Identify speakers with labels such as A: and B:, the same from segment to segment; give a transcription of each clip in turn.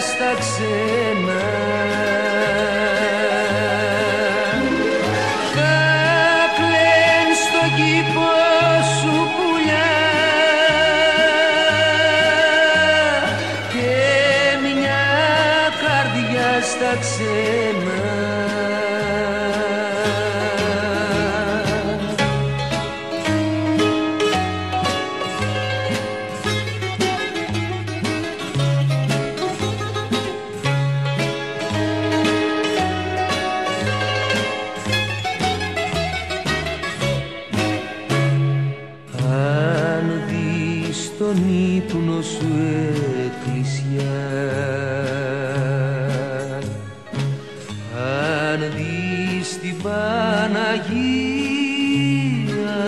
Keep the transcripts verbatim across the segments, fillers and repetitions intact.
A: στα ξένα. Θα κλαιν στον κήπο σου πουλιά και μια καρδιά στα ξένα. Στον ύπνο σου εκκλησιά, αν δεις την Παναγία,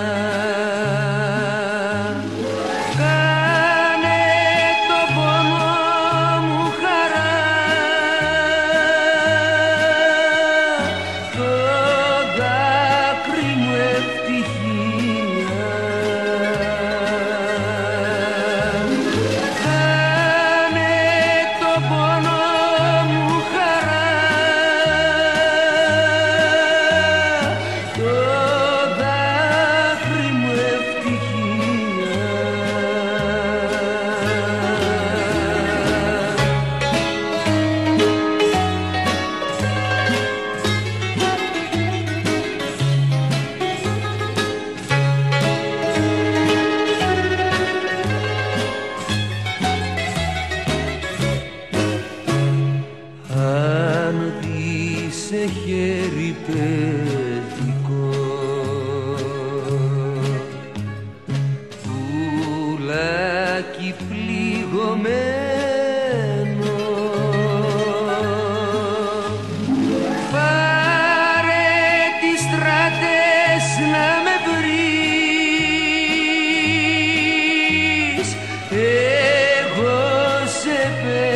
A: κάνε το πόνο μου χαρά, το δάκρυ μου ευτυχία. Αν δεις σε χέρι παιδικό πουλάκι πληγωμένο, πάρε τις στράτες να με βρεις, εγώ σε